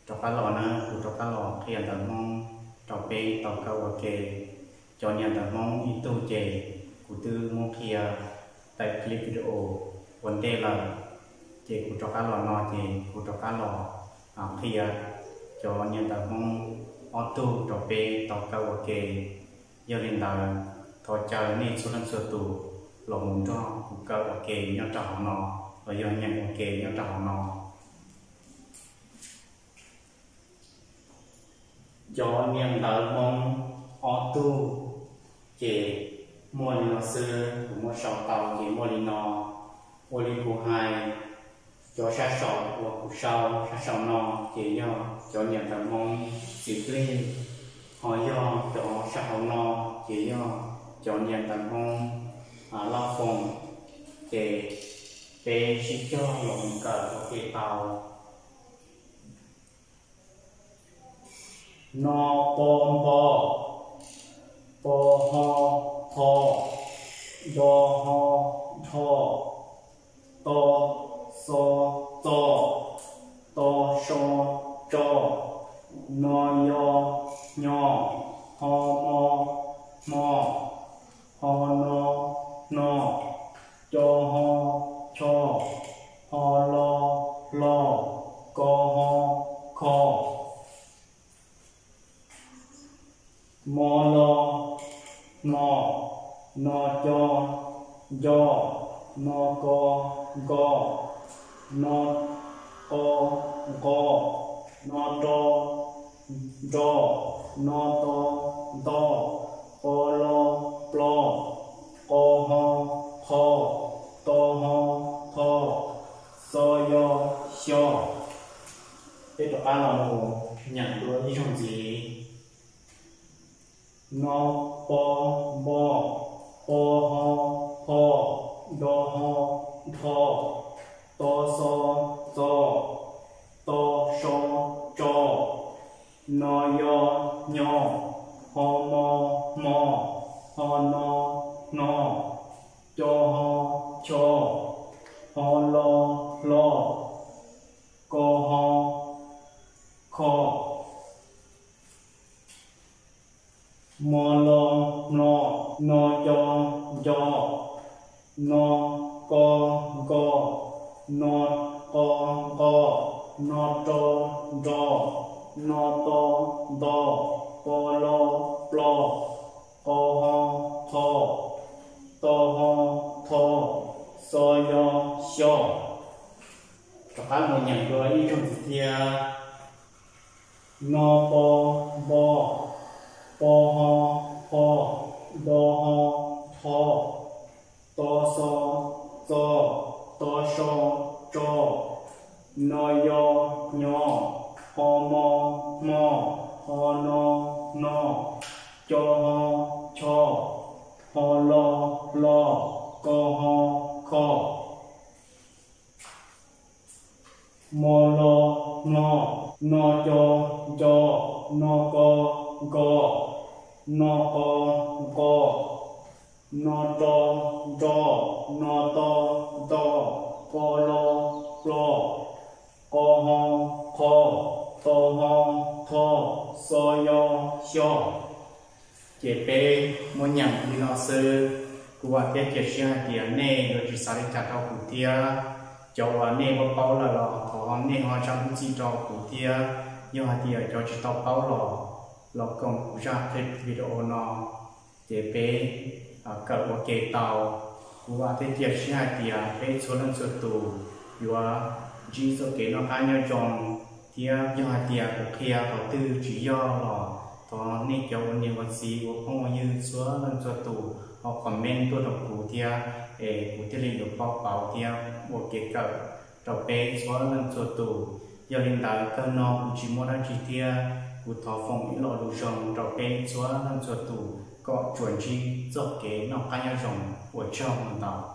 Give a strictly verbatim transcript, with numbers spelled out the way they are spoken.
trò cá lò nữa cụ trò cá lò khi anh tận mong trò bê tàu câu ở kề cho nhà tận mong ít tu chè cụ tư mong kia tại clip video vấn đề là chè cụ trò cá lò nọ thì cụ trò cá lò kia cho nhà tận mong ô tô trò bê tàu câu ở kề do liên là thọ chờ nên số lần số tù lò muốn cho cụ câu ở kề nhau trò nọ và do nhận ở kề nhau trò nọ cho niềm đau mong ô tô chỉ mua nó xưa của mua sầu tàu chỉ mua đi nó mua đi của hai cho sa sầu của của sau sa sầu nó chỉ do cho niềm đau mong chỉ lên hỏi do cho sa sầu nó chỉ do cho niềm đau mong à lo phòng để để chỉ cho lòng cờ của cái tàu nó bom bò bò ho thò do ho thò to so to to so cho nó yo nhỏ ho mo mo ho no no cho ho cho ho lo lo co ho co mò lo nọ nọ cho do nọ co go nọ o go nọ do do nọ to do o lo plo o ho ho to ho ho so yo xio cái đó ăn là một nhận được ý trong gì nó bò bò o ho ho do ho tho to so so to so cho nó yo nhỏ ho mo mo ho no no cho ho cho ho lo lo co ho kho mò lo no no cho cho no co go no o go no to do no to do po lo plo o ho ho to ho tho so yo xio các bạn muốn nhận được ý trong sự kia no po bo po ho ho do ho tho to so so to so cho no yo nhỏ ho mo mo ho no no cho ho cho ho lo lo co ho kho mo lo no no cho cho no co go no o go no to do no to do po lo lo co ho kho to ho tho so yo xio chế bê muốn nhận đi nó sư của cái chế sĩ hai tiền nè rồi chỉ sai chặt ao cụ tia cho nè bao bao là lò thọ nè họ trong chỉ cho cụ tia nhưng hai tiền cho chỉ tao bao lò lò công cụ ra cái video nó chế bê cỡ một cái tàu của cái chế sĩ hai tiền cái số lần số tù vừa chỉ số cái nó cá nhau tròn tia nhưng hai tiền của kia có tư chỉ do lò thọ nè cho nhiều vật gì của không như số lần số tù họ comment tôi đọc cụ tia để cụ tia lên được bao bảo tia một cái cỡ đọc bé số lần số tù do hiện tại cơn nó cũng chỉ muốn chỉ tia cụ thọ phòng những lò đủ rồng đọc bé số lần số tù có chuẩn chỉ dọc cái nó cá nhau rồng của trong tàu